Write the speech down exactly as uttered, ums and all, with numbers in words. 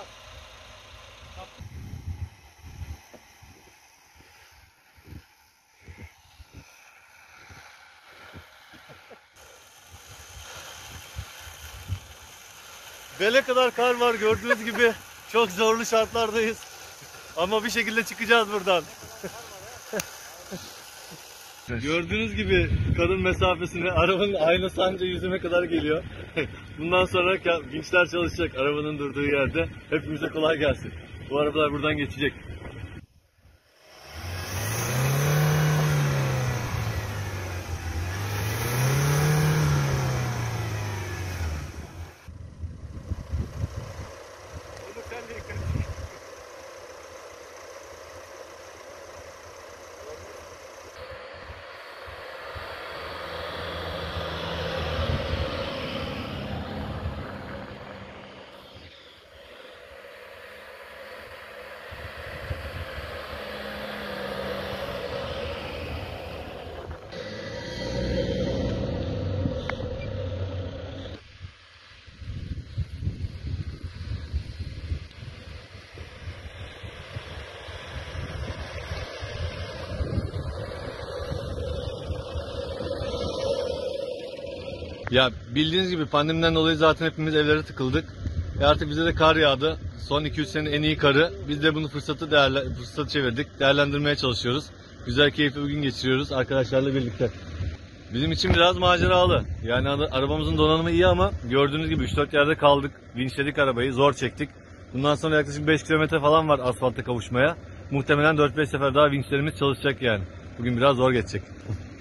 Bele kadar kar var, gördüğünüz gibi çok zorlu şartlardayız. Ama bir şekilde çıkacağız buradan. Gördüğünüz gibi karın mesafesine arabanın aynası anca yüzüme kadar geliyor. Bundan sonra vinçler çalışacak arabanın durduğu yerde. Hepimize kolay gelsin. Bu arabalar buradan geçecek. Ya bildiğiniz gibi pandemiden dolayı zaten hepimiz evlere tıkıldık. E artık bize de kar yağdı. Son iki üç senenin en iyi karı. Biz de bunu fırsatı değerli, fırsatı çevirdik. Değerlendirmeye çalışıyoruz. Güzel, keyifli bir gün geçiriyoruz arkadaşlarla birlikte. Bizim için biraz maceralı. Yani arabamızın donanımı iyi ama gördüğünüz gibi üç dört yerde kaldık. Vinçledik arabayı, zor çektik. Bundan sonra yaklaşık beş kilometre falan var asfalta kavuşmaya. Muhtemelen dört beş sefer daha vinçlerimiz çalışacak yani. Bugün biraz zor geçecek.